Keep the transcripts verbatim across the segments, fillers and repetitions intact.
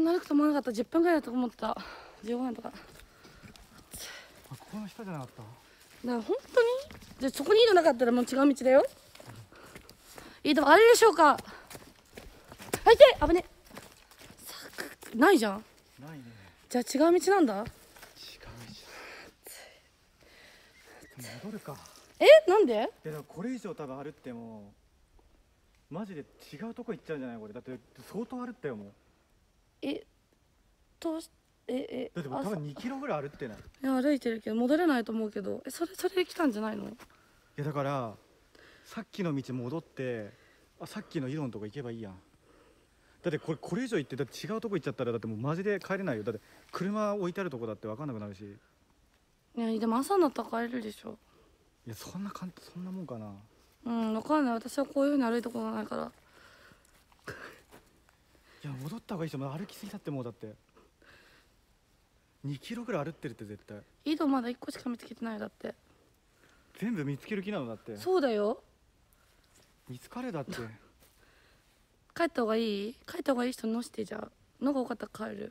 な歩くと思わなかった。じゅっぷんぐらいだと思った。じゅうごふんとか。 ここの下じゃなかった。だから本当にじゃあそこに井戸なかったらもう違う道だよ。井戸あれでしょうか。あいて危ねないじゃん。 ないね。 じゃあ違う道なんだ。 違う道だ。戻るか。 えなんで。 いやだからこれ以上多分歩ってもマジで違うとこ行っちゃうんじゃないこれ。だって相当歩ったよもう。 えどうしええだってもう多分にキロぐらい歩ってない。いいや歩いてるけど戻れないと思うけど、えそれそれで来たんじゃないの。 やだからさっきの道戻ってあさっきの井戸のとこ行けばいいやん。だってこれこれ以上行ってだって違うとこ行っちゃったらだってもうマジで帰れないよ。だって車置いてあるとこだって分かんなくなるし。 いやでも朝になったら帰れるでしょ。 いやそんな簡単そんなもんかな。 うん分かんない。私はこういうふうに歩いたことがないから。 いや戻った方がいいでしょ。もう歩きすぎだってもうだってにキロぐらい歩ってるって絶対。 井戸まだいっこしか見つけてないだって。 全部見つける気なのだって。 そうだよ。 見つかれだって帰った方がいい。帰った方がいい人のしてじゃあのが多かったら帰る。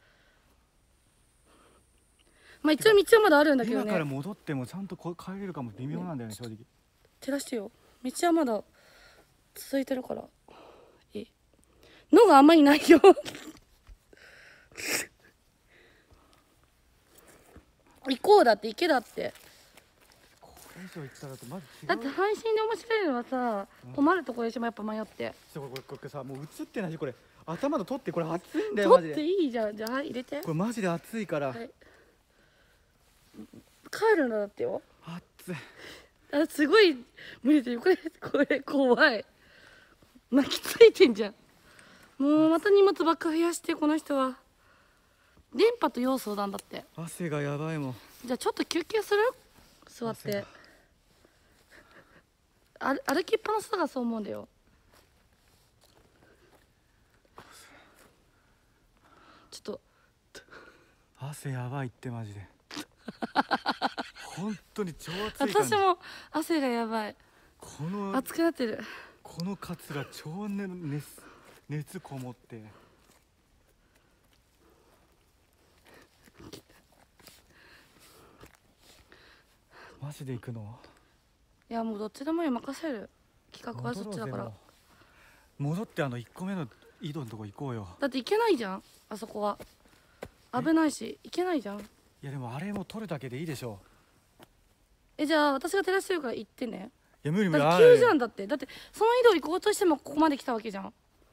まあ一応道はまだあるんだけどね。 今から戻ってもちゃんとこ帰れるかも微妙なんだよね正直。 照らしてよ。道はまだ続いてるから。いいのがあんまりないよ行こうだって行けだって。 これ以上行ったらとまず違う。 だって配信で面白いのはさ、うん、止まるとこでしょ。やっぱ迷って。 これこれさもう映ってないしこれ頭と取ってこれ熱いんだよ。 取っていいじゃん。じゃあはい入れて。 これマジで熱いから、はい、 帰るのだってよ。 熱い。 あすごい無理だよこれ。これ怖い。泣きついてんじゃん。もうまた荷物ばっか増やしてこの人は。電波と要相談だって。 汗がやばいもん。 じゃあちょっと休憩する。座ってあ歩きっぱなしだからそう思うんだよ。ちょっと汗やばいってマジで本当に超暑い感じ。 私も汗がやばい。 この熱くなってる。このカツラ超熱熱こもってマジで行くの。 いやもうどっちでもいい任せる。企画はそっちだから。 戻ってあのいっこめの井戸のとこ行こうよ。 だって行けないじゃんあそこは。危ないし行けないじゃん。いやでもあれも取るだけでいいでしょ。 えじゃあ私が照らしてるから行ってね。 いや無理無理。 だって急じゃん。だってだってその井戸行こうとしてもここまで来たわけじゃん。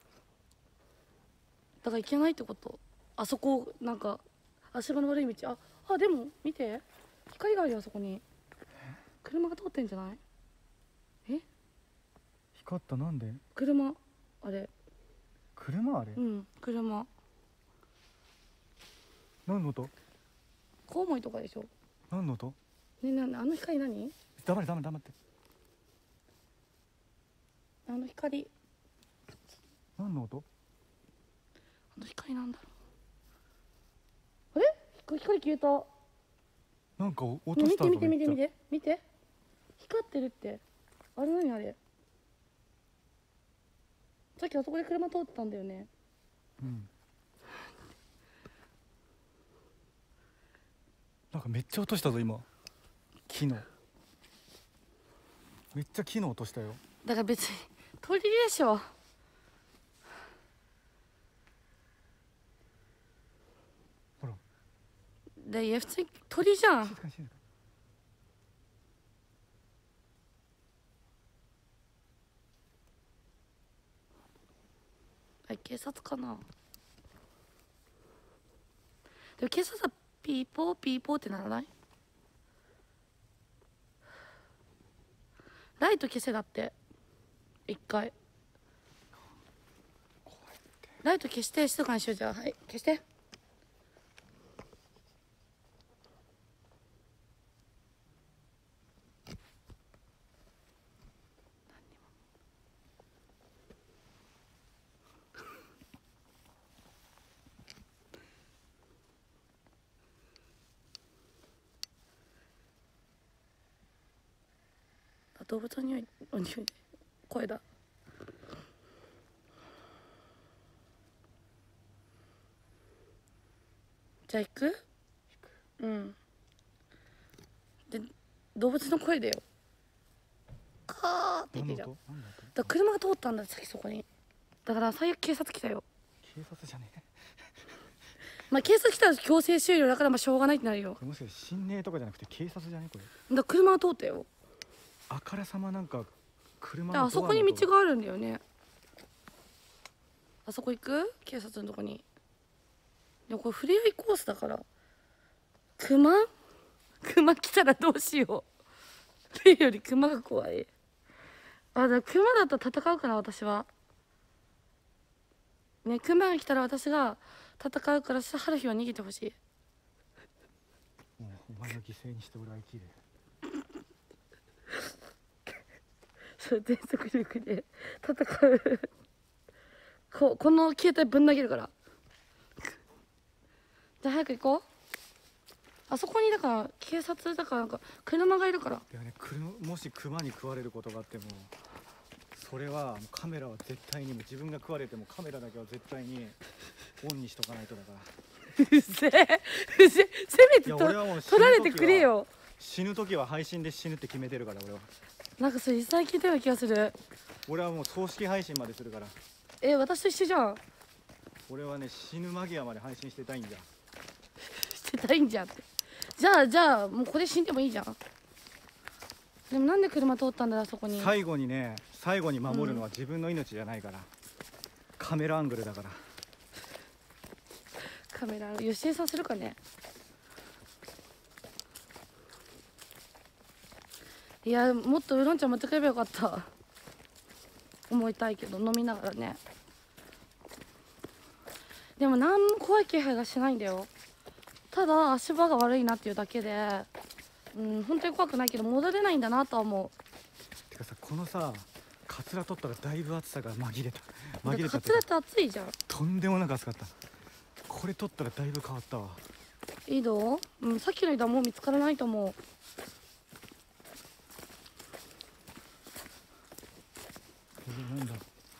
だから行けないってこと。あそこなんか足場の悪い道。ああでも見て光があるよあそこに。車が通ってんじゃない。え光った。なんで車あれ。 車あれ。 うん車。 何の音。 コウモリとかでしょ。 何の音。 ねなあの光何。 黙れ黙れ黙って。 あの光何の音。 あの光なんだろう。あれ光消えた。 なんか落としたの。 見て見て見て見て見て光ってるって。あれ何あれ。さっきあそこで車通ってたんだよね。 うんなんかめっちゃ落としたぞ今。木のめっちゃ木の落としたよ。 だから別に鳥でしょ。 ほらでいや普通に鳥じゃん。 静かに静かに。 あ警察かな。でも警察はピーポーピーポーってならない。ライト消せだって一回。ライト消して静かにしよう。じゃあはい消して。動物の匂いお匂い声だ。 じゃあ行く？うんで動物の声だよ。カーって言ってじゃん。だか何の音？ ら車が通ったんださっきそこに。だから最悪警察来たよ。 警察じゃねえ。 まあ警察来たら強制終了だからまあしょうがないってなるよ。 これもしかして心霊とかじゃなくて警察じゃねこれ。 だから車が通ったよ。 あからさまなんか車だからあのドアのそこに道があるんだよね。あそこ行く？警察のとこに。でもこれ触れ合いコースだから熊熊来たらどうしようっていうより熊が怖い。あ、だから熊だったら戦うかな私はね。熊が来たら私が戦うからさ、春日は逃げてほしい。 もうお前の犠牲にして俺は生きる。 そう全速力で戦うここの携帯ぶん投げるからじゃあ早く行こう。あそこにだから警察だからなんか車がいるから。 いやね、車もし熊に食われることがあってもそれはもうカメラは絶対にもう自分が食われてもカメラだけは絶対にオンにしとかないとだから。 うせえうせせめてといや俺はもう死ぬ時は取られてくれよ。 死ぬ時は配信で死ぬって決めてるから俺は。 なんかそれ実際聞いたような気がする。 俺はもう葬式配信までするから。 え私と一緒じゃん。 俺はね死ぬ間際まで配信してたいんだ。 してたいんじゃんって。じゃあじゃあもうこれ死んでもいいじゃん。でもなんで車通ったんだろうあそこに。 最後にね最後に守るのは自分の命じゃないから、うん、カメラアングルだから。 カメラ吉江さんするかね。いやもっとウーロン茶持ってくればよかった思いたいけど飲みながらね。でも何も怖い気配がしないんだよ。ただ足場が悪いなっていうだけで、うん本当に怖くないけど戻れないんだなとは思う。 てかさこのさカツラ取ったらだいぶ暑さが紛れただって紛れたってカツラって暑いじゃん。 とんでもなく暑かった。これ取ったらだいぶ変わったわ。 井戸、うん、さっきの井戸はもう見つからないと思う。 えなんだ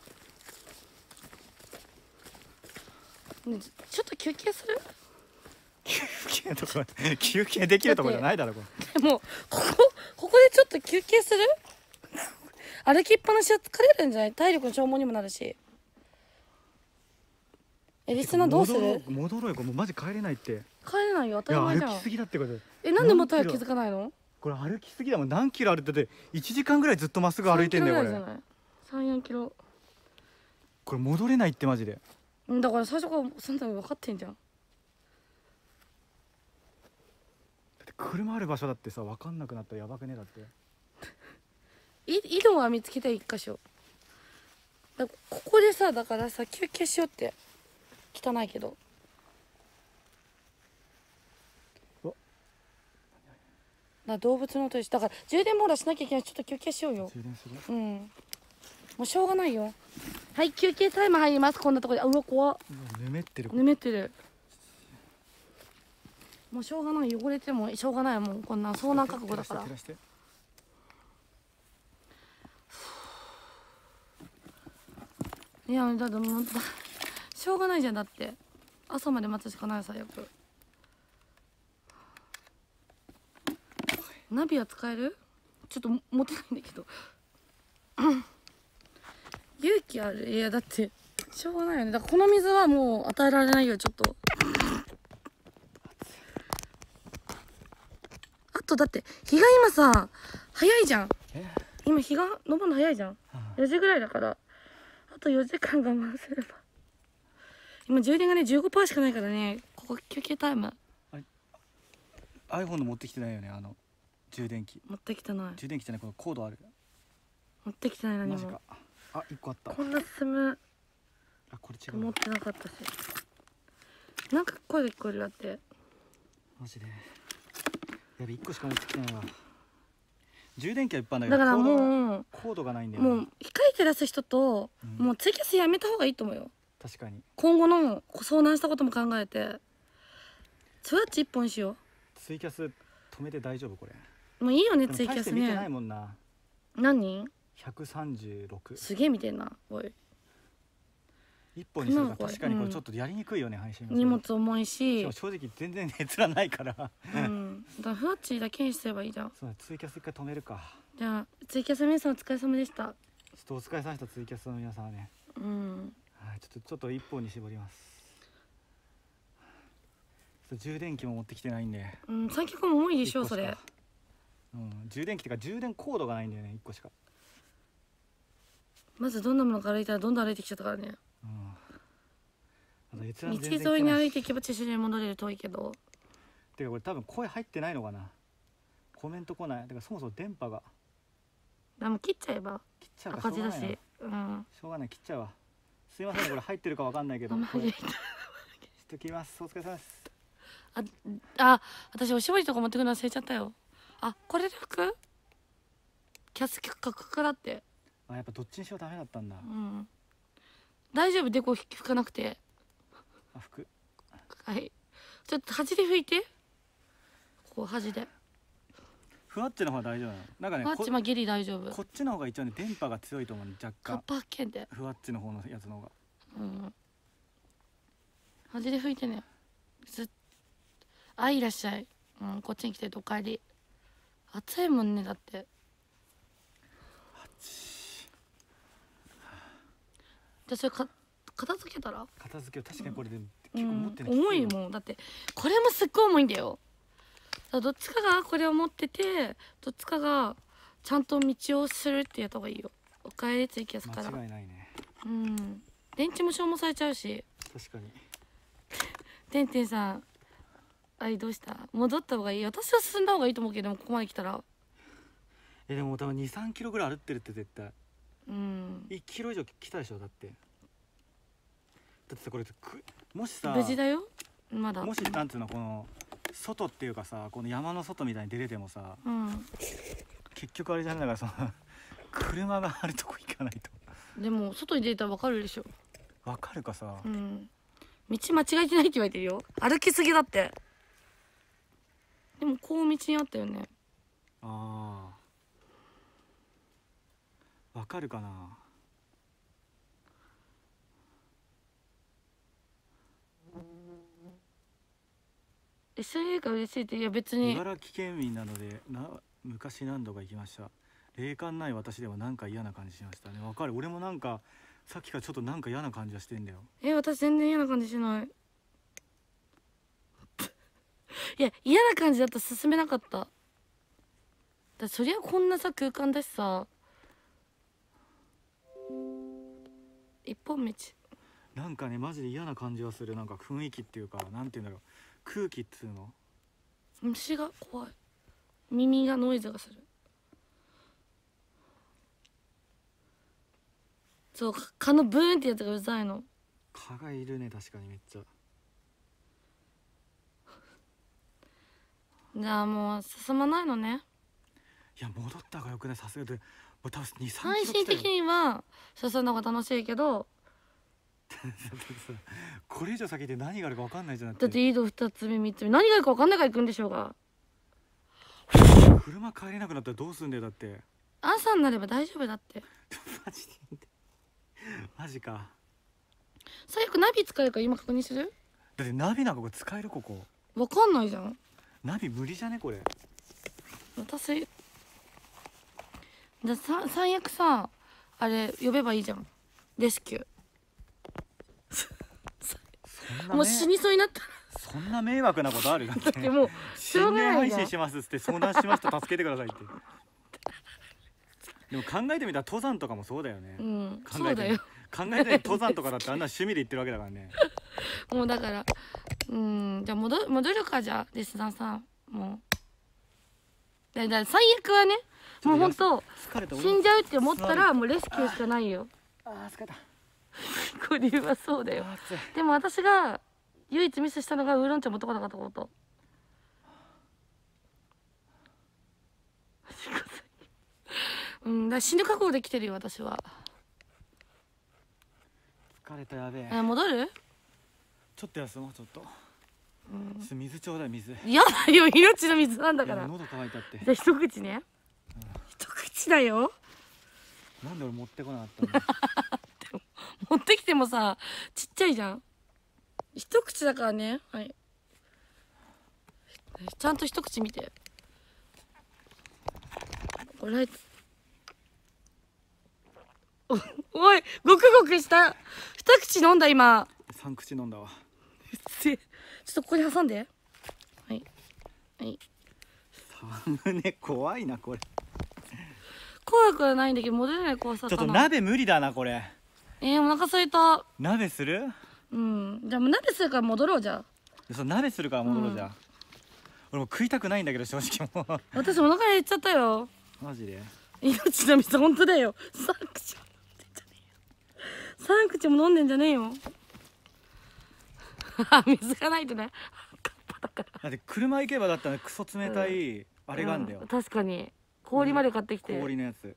ね、ちょっと休憩する？ 休憩とか休憩できるとこじゃないだろこれ。 でもここここでちょっと休憩する？歩きっぱなしは疲れるんじゃない？体力の消耗にもなるし。えリスナーどうする？ 戻ろう戻ろうよこれもうマジ帰れないって。 帰れないよ当いやたり前じゃん。 歩きすぎだってこと。 えなんでもっと早く気づかないの？ これ歩きすぎだもん。何キロ歩いてていちじかんぐらいずっとまっすぐ歩いてんだよこれ。 さん、よんキロ。 これ戻れないってマジで。 うんだから最初からそんなの分かってんじゃん。 だって車ある場所だってさ分かんなくなったらやばくね。だってい井戸は見つけたい一箇所だ。ここでさだからさ休憩しようって。汚いけどな動物の音でしだから充電モードしなきゃいけない。ちょっと休憩しようよ。 充電する。 うんもうしょうがないよ。はい休憩タイム入ります。こんなところであうわ怖っぬめってる。 ぬめってる。もうしょうがない汚れてもしょうがないもんこんな遭難覚悟だから。 照らして照らしていやだってもうしょうがないじゃん。だって朝まで待つしかない最悪。ナビは使える？ちょっと持てないんだけど勇気ある。いやだってしょうがないよね。だからこの水はもう与えられないよちょっと。あとだって日が今さ早いじゃん。今日が昇るの早いじゃん。よじぐらいだからあとよじかん我慢すれば。今充電がね じゅうごパーセント しかないからね。ここ休憩タイム。 iPhone の持ってきてないよねあの充電器。 持ってきてない。 充電器じゃないこのコードある。 持ってきてない何も。 マジか。あいっこあった。 こんな進むあこれ違う。 持ってなかったしなんか声が聞こえるだってマジでやべいっこしか持ってきてないわ。充電器はいっぱいあるんだからだけどもうコードがないんだよね。 もう控えて出す人と、 うん、 もうツイキャスやめた方がいいと思うよ。 確かに今後の遭難したことも考えてスワッチいっぽんしよツイキャス止めて大丈夫これ？ う。もういいよねでもツイキャス大して見てないね。 もんな。 何人？ ひゃくさんじゅうろく。 すげえ見てんなおい。 一本にするからこんなの確かにこれうんちょっとやりにくいよね、配信が。 荷物重いししかも正直全然閲覧ないからうんだからふわっちだけにすればいいじゃん。 そうだ、ツイキャス一回止めるか。 じゃあツイキャスの皆さんお疲れ様でした。 ちょっとお疲れ様でした、ツイキャスの皆さんはね。 うんはい、ちょっとちょっと一本に絞ります。ちょっと充電器も持ってきてないんで。 うん三脚も重いでしょ一個かそれ。 うん、充電器っていうか充電コードがないんだよね、一個しか。 まずどんなものが歩いたらどんどん歩いてきちゃったからね。 うん。あと閲道覧全然来沿いにてない歩いていけば知識に戻れる遠いけど。 てかこれ多分声入ってないのかな。コメント来ない。だからそもそも電波がでも切っちゃえば切っちゃうからしょう赤字だがないな。 し。うんしょうがない、切っちゃうわ。すいません、これ入ってるかわかんないけど。 あんまりこれちょっと切ります。お疲れ様です。 ああ私おしぼりとか持ってくの忘れちゃったよ。あこれで拭くキャス曲かくだって。 あ、やっぱどっちにしようダメだったんだ。 うん大丈夫でこう拭かなくて。 あ、服。 はいちょっと端で拭いて。こう端でふわっちの方は大丈夫なの。なんかね、 マッチまあギリ大丈夫。 こっちの方が一応ね電波が強いと思うね、若カッ干。 パー券でふわっちの方のやつの方が。 うん端で拭いてね。ずっあいらっしゃい。うんこっちに来てお帰り。暑いもんねだって。じゃあそれか片付けたら。 片付けを確かにこれでう結構持っんてない、 重いもんだってこれもすっごい重いんだよ。だからどっちかがこれを持っててどっちかがちゃんと道をするってやった方がいいよ。お帰りツイキャスから。 間違いないね。 うん電池も消耗されちゃうし。 確かに。 てんてんさんあいどうした戻った方がいい。私は進んだ方がいいと思うけどもここまで来たらえでも多分にさんキロぐらい歩ってるって絶対。 うんいちキロ以上来たでしょだって。だってさこれくもしさ無事だよまだ。 もしなんつうのこの外っていうかさこの山の外みたいに出れてもさうん結局あれじゃないだからその車があるとこ行かないと。 でも外に出たら分かるでしょ。 わかるかさ。 うん道間違えてないって言われてるよ。歩きすぎだって。でもこう道にあったよね。 ああわかるかな。 一緒にいるから嬉しいって。いや別に茨城県民なのでな昔何度か行きました。霊感ない私ではなんか嫌な感じしましたね。わかる。俺もなんかさっきからちょっとなんか嫌な感じはしてんだよ。 え私全然嫌な感じしないいや嫌な感じだったら進めなかった。だそりゃこんなさ空間だしさ一本道。 なんかねマジで嫌な感じはする。なんか雰囲気っていうかなんていうんだろう、空気っつうの。 虫が怖い。耳がノイズがする。そう蚊のブーンってやつがうざいの。 蚊がいるね確かにめっちゃ。 じゃあもう進まないのね。 いや戻った方がよくない。さすがでもう多分にさん最キロ来たよ終的には進んだ方が楽しいけどこれ以上先で何があるか分かんないじゃん。だだって井戸ふたつめみっつめ何があるか分かんないから行くんでしょうが。 車帰れなくなったらどうすんだよだって。 朝になれば大丈夫だって。 マジでマジか。 最悪ナビ使えるから今確認する。 だってナビなんかこれ使えるここ。 分かんないじゃんナビ無理じゃねこれ。 私。じゃあさ最悪さあれ呼べばいいじゃんレスキュー。 そんなもう死にそうになったらそんな迷惑なことある？だってだってもうしょう心霊配がないじゃん信しますっつって相談しました助けてくださいって。でも考えてみたら登山とかもそうだよね。 うん考えてみそうだよ考えてみたら登山とかだってあんな趣味で行ってるわけだからね。 もうだからうんじゃあ戻戻るかじゃあリスナーさんもうだだ最悪はねもうほんと疲れた。 死んじゃうって思ったらもうレスキューしかないよ。 あー疲れた。 これはそうだよ。 あー暑い。 でも私が唯一ミスしたのがウーロン茶持ってこなかったこと。うんだから死ぬ覚悟で来てるよ私は。 疲れたやべえ。 え戻る。 ちょっと休もうちょっと。 うんちょっと水ちょうだい水。 嫌だよ命の水なんだから。 いや喉乾いたって。 じゃあ一口ね、一口だよ。 なんで俺持ってこなかったの？ 持ってきてもさちっちゃいじゃん。一口だからね。はい、ちゃんと一口見て。これおおい、ごくごくした。二口飲んだ今。 三口飲んだわ。 ちょっとここに挟んで。はいはいサムネ怖いなこれ。 怖くはないんだけど戻れない怖さかな。 ちょっと鍋無理だなこれ。 えー、お腹空いた。 鍋する？ うん、じゃあもう鍋するから戻ろう。じゃあそう鍋するから戻ろう。じゃあ、うん、俺も食いたくないんだけど正直もう私お腹減っちゃったよ。 マジで命の水本当だよ。三口も飲んでんじゃねえよ。三口も飲んでんじゃねえよ。水がないとね。カッパだから。 だって車行けばだったらクソ冷たい、うん、あれがあんだよ、 うん、確かに氷まで買ってきて、 うん、氷のやつ。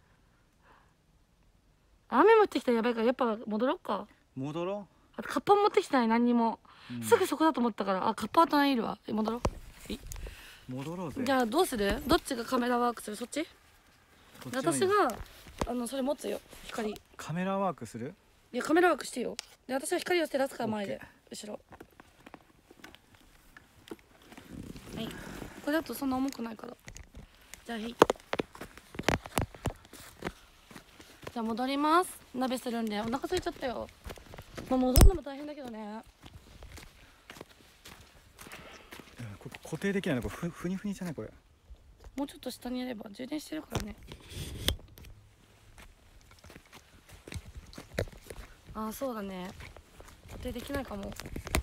雨降ってきたらやばいからやっぱ戻ろうか。 戻ろう。 あとカッパ持ってきてない。何にも、うん、すぐそこだと思ったから。あ、カッパは隣いるわ。え、戻ろう。い戻ろうぜ。 じゃあどうする？どっちがカメラワークする？そっち？私があのそれ持つよ。光カメラワークする？ いやカメラワークしてよ。で私は光を照らすから前で後ろ。はい、これだとそんな重くないから。じゃあはい、じゃあ戻ります。鍋するんで。お腹空いちゃったよ。まあ、戻るのも大変だけどね。 これ固定できないの？これふふにふにじゃないこれ。 もうちょっと下にやれば充電してるからね。ああそうだね、固定できないかも。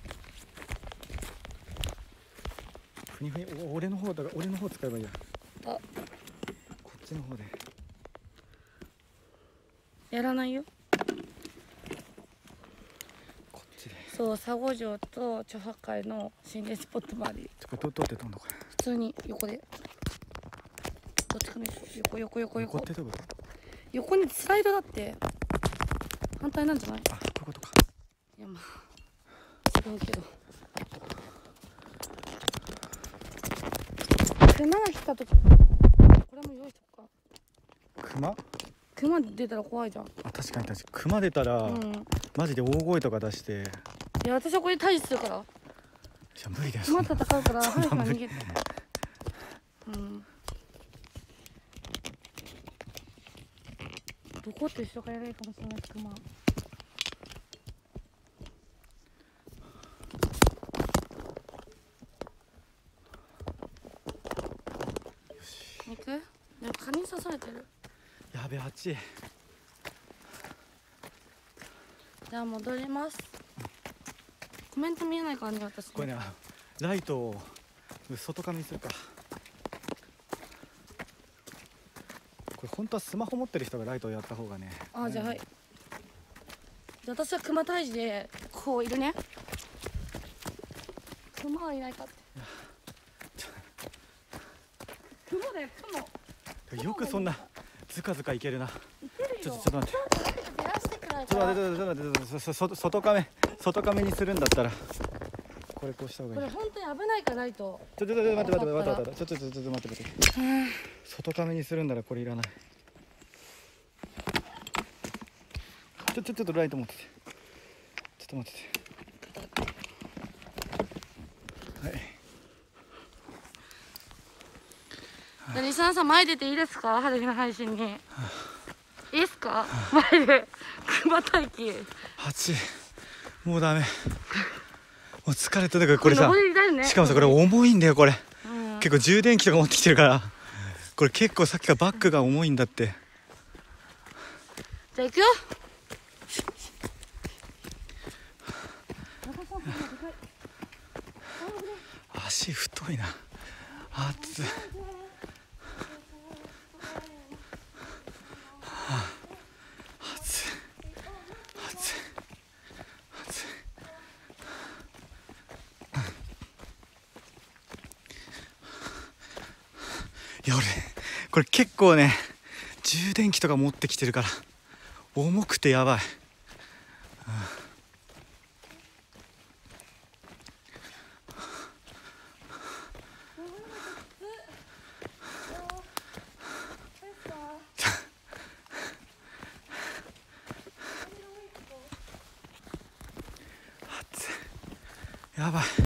ふにふに、お俺の方だから俺の方使えばいいや。 あ、 こっちの方でやらないよ。 こっちで。 そう、佐護城と茶博会の心霊スポットもあり。 これどどうやって飛んだこれ。 普通に横で。どっちかね。横横横横。 横ってどういうこと？ 横にスライドだって。反対なんじゃない？ あ、こういうことか。 いやまあ違うけど。熊が来た時、これも用意しとくか。 熊？ 熊出たら怖いじゃん。 あ、確かに確かに。熊出たら、うん、マジで大声とか出して。 いや私はこれ退治するから。 いや無理だよ。 熊戦うから早く逃げて。うん。どこと一緒がやれるかもしれない熊。行く？でも蚊に刺されてる。 やべえ、あっち。 じゃあ戻ります。コメント見えないからね私。 これね、ライトを外カメにするか。これ本当はスマホ持ってる人がライトをやった方がね。 あ、じゃあはい。じゃあ私は熊退治でこういるね。熊はいないかって。熊だよ熊。 よくそんなズカズカいけるな。ちょっとちょっと待って。ちょっと待ってちょっと待ってちょっと待って。そ外カメ外カメにするんだったらこれこうした方がいい。 これ本当に危ないからライト。 ちょっと待って待って待って待って待ってちょっとちょっとちょっと待って待って。外カメにするんならこれいらない。ちょちょちょっとライト持ってて。ちょっと待ってて。 はい。リスナーさん前出ていいですか？春日の配信に。いいですか？前で熊待機。 暑い。もうダメ。もう疲れただからこれさ。 ね、 しかもさこれ重いんだよこれ。うん、結構充電器とか持ってきてるから。これ結構さっきからバッグが重いんだって。 じゃあ行くよ。 足太いな。熱い。熱い。熱い。熱い。いや俺これ結構ね充電器とか持ってきてるから重くてやばい。 やばい。